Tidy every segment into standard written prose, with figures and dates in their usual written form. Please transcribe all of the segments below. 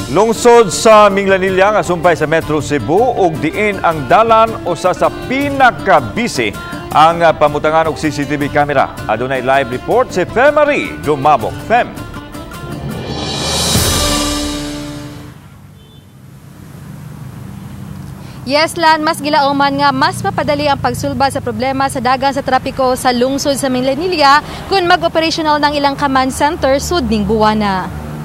Lungsod sa Minglanilla nga sumpay sa Metro Cebu ug diin ang dalan usa sa pinaka-busy ang pamutangan og CCTV camera. Adunay live report si Femari Dumabok. Fem. Yes, Lan, mas gilauman nga mas mapadali ang pagsulba sa problema sa dagan sa trapiko sa lungsod sa Minglanilla kung mag-operational ng ilang command center sudning buwana.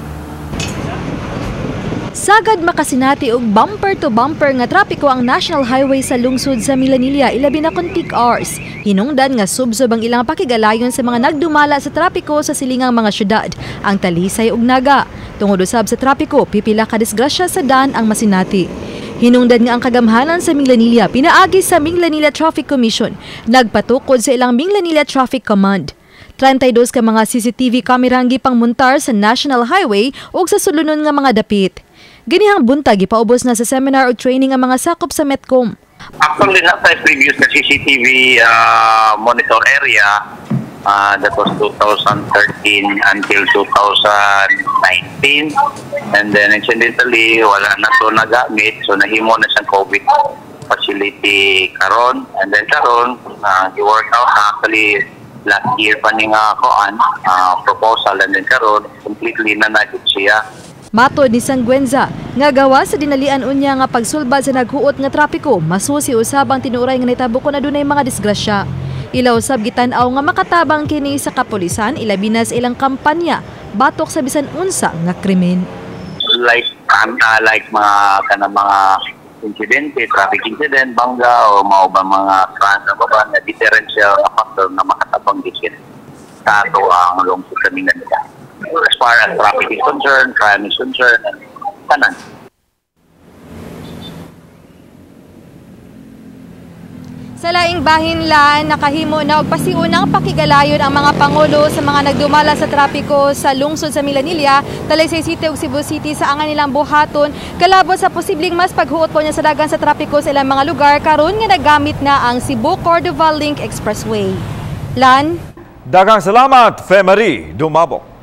Sagad makasinati og bumper-to-bumper nga trapiko ang National Highway sa lungsod sa Minglanilla ilabi na kon peak hours. Hinungdan nga subsob ang ilang pakigalayon sa mga nagdumala sa trapiko sa silingang mga syudad, ang Talisay ug Naga. Tungod usab sa trapiko, pipila ka disgrasya sa daan ang masinati. Hinungdan nga ang kagamhanan sa Minglanilla pinaagi sa Minglanilla Traffic Commission, nagpatukod sa ilang Minglanilla Traffic Command. 32 ka mga CCTV camera ang gipangmuntar sa National Highway ug sa sulunon nga mga dapit. Ganihang buntag ipaubos na sa seminar o training ang mga sakop sa Metcom. Actually, not sa previous na CCTV monitor area, that was 2013 until 2019. And then incidentally, wala na to nagamit. So nahimo na sa COVID facility karon. And then karon, i-work out actually last year pa ni nga proposal. And then karon, completely na nagit siya. Matod ni Sangwenza, nga gawa sa dinalian unya nga pagsulbad sa naghuot nga trapiko, masusi usab ang tinuray nga nitabo ko na dunay mga disgrasya. Ilaw sab gitan-aw nga makatabang kini sa kapulisan ilabi na sa ilang kampanya batok sa bisan unsa nga krimen. Like mga insidente, traffic incident, bangga o mao ba mga trans na differential factor na makatabang disin sa ato ang lungsod sa Minglanilla. As far as traffic is concerned, crime is concerned, and tanan. Sa laing bahin, Lan, nakahimo na og pasiunang pakigalayon ang mga pangulo sa mga nagdumala sa trapiko sa lungsod sa Minglanilla, Talisay City ug Cebu City sa angan nilang buhaton kalabot sa posibleng mas paghuot po niya sa dagan sa trapiko sa ilang mga lugar karon nga nagamit na ang Cebu-Cordova Link Expressway. Lan? Daghang salamat, Femari Dumabok.